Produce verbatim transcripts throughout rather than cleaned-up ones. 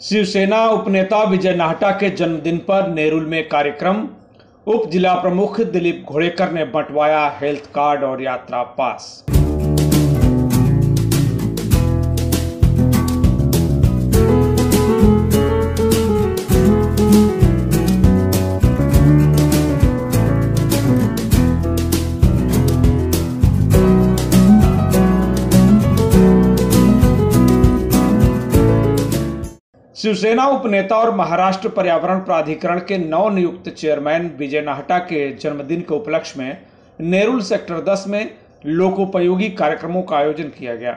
शिवसेना उपनेता विजय नाहटा के जन्मदिन पर नेरुल में कार्यक्रम। उप जिला प्रमुख दिलीप घोड़ेकर ने बंटवाया हेल्थ कार्ड और यात्रा पास। शिवसेना उपनेता और महाराष्ट्र पर्यावरण प्राधिकरण के नवनियुक्त चेयरमैन विजय नाहटा के जन्मदिन के उपलक्ष्य में नेरुल सेक्टर दस में लोकोपयोगी कार्यक्रमों का आयोजन किया गया।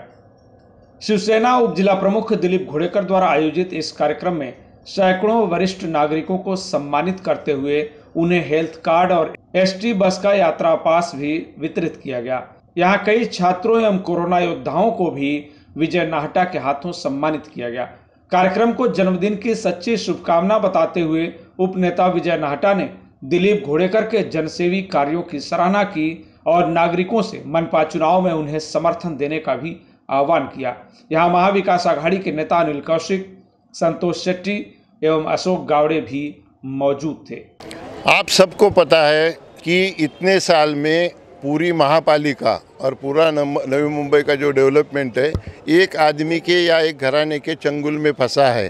शिवसेना उप जिला प्रमुख दिलीप घोड़ेकर द्वारा आयोजित इस कार्यक्रम में सैकड़ों वरिष्ठ नागरिकों को सम्मानित करते हुए उन्हें हेल्थ कार्ड और एसटी बस का यात्रा पास भी वितरित किया गया। यहाँ कई छात्रों एवं कोरोना योद्धाओं को भी विजय नाहटा के हाथों सम्मानित किया गया। कार्यक्रम को जन्मदिन की सच्ची शुभकामना बताते हुए उपनेता विजय नाहटा ने दिलीप घोड़ेकर के जनसेवी कार्यों की सराहना की और नागरिकों से मनपा चुनाव में उन्हें समर्थन देने का भी आह्वान किया। यहां महाविकास आघाड़ी के नेता अनिल कौशिक, संतोष शेट्टी एवं अशोक गावड़े भी मौजूद थे। आप सबको पता है कि इतने साल में पूरी महापालिका और पूरा नवी मुंबई का जो डेवलपमेंट है एक आदमी के या एक घराने के चंगुल में फंसा है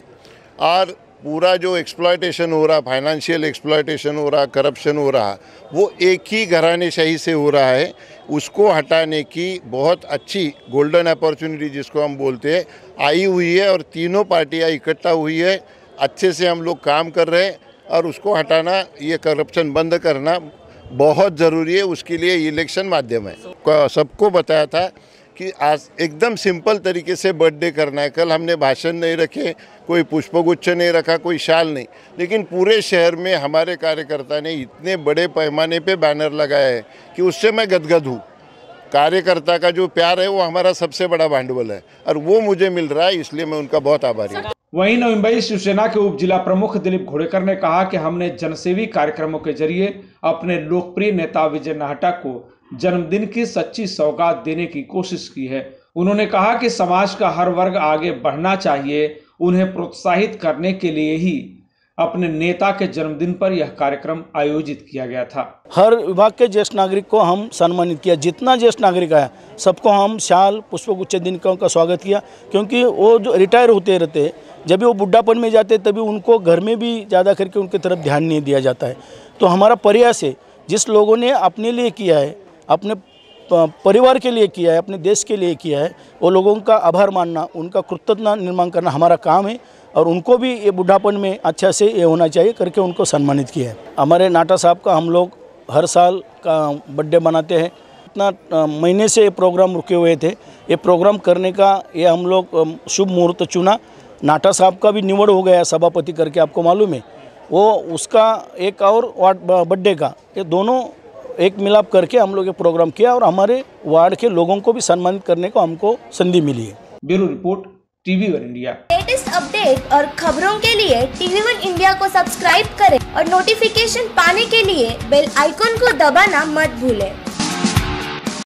और पूरा जो एक्सप्लॉयटेशन हो रहा, फाइनेंशियल एक्सप्लॉयटेशन हो रहा, करप्शन हो रहा, वो एक ही घराने शाही से हो रहा है। उसको हटाने की बहुत अच्छी गोल्डन अपॉर्चुनिटी जिसको हम बोलते हैं आई हुई है और तीनों पार्टियां इकट्ठा हुई है। अच्छे से हम लोग काम कर रहे हैं और उसको हटाना, ये करप्शन बंद करना बहुत ज़रूरी है। उसके लिए इलेक्शन माध्यम है। सबको बताया था कि आज एकदम सिंपल तरीके से बर्थडे करना है। कल हमने भाषण नहीं रखे, कोई पुष्पगुच्छ नहीं रखा, कोई शाल नहीं, लेकिन पूरे शहर में हमारे कार्यकर्ता ने इतने बड़े पैमाने पे बैनर लगाया है कि उससे मैं गदगद हूँ। कार्यकर्ता का जो प्यार है वो हमारा सबसे बड़ा भांडवल है और वो मुझे मिल रहा है, इसलिए मैं उनका बहुत आभारी हूँ। वहीं नवी मुंबई शिवसेना के उप जिला प्रमुख दिलीप घोड़ेकर ने कहा कि हमने जनसेवी कार्यक्रमों के जरिए अपने लोकप्रिय नेता विजय नाहटा को जन्मदिन की सच्ची सौगात देने की कोशिश की है। उन्होंने कहा कि समाज का हर वर्ग आगे बढ़ना चाहिए। उन्हें प्रोत्साहित करने के लिए ही अपने नेता के जन्मदिन पर यह कार्यक्रम आयोजित किया गया था। हर विभाग के ज्येष्ठ नागरिक को हम सम्मानित किया। जितना ज्येष्ठ नागरिक आया सबको हम शाल, पुष्पगुच्छ दिनों का स्वागत किया, क्योंकि वो जो रिटायर होते रहते, जब भी वो बुढ़ापन में जाते तभी उनको घर में भी ज़्यादा करके उनकी तरफ ध्यान नहीं दिया जाता है। तो हमारा प्रयास है, जिस लोगों ने अपने लिए किया है, अपने परिवार के लिए किया है, अपने देश के लिए किया है, वो लोगों का आभार मानना, उनका कृतज्ञता निर्माण करना हमारा काम है और उनको भी ये बुढ़ापन में अच्छा से ये होना चाहिए करके उनको सम्मानित किया है। हमारे नाहटा साहब का हम लोग हर साल का बर्थडे मनाते हैं। इतना महीने से ये प्रोग्राम रुके हुए थे, ये प्रोग्राम करने का ये हम लोग शुभ मुहूर्त चुना। नाहटा साहब का भी निवड़ हो गया सभापति करके, आपको मालूम है। वो उसका एक और वार्ड बर्थडे का, ये दोनों एक मिलाप करके हम लोग ये प्रोग्राम किया और हमारे वार्ड के लोगों को भी सम्मानित करने को हमको संधि मिली है। Bureau report, TV one India. Latest update और खबरों के लिए टीवी वन इंडिया को सब्सक्राइब करें और नोटिफिकेशन पाने के लिए बेल आइकॉन को दबाना मत भूलें।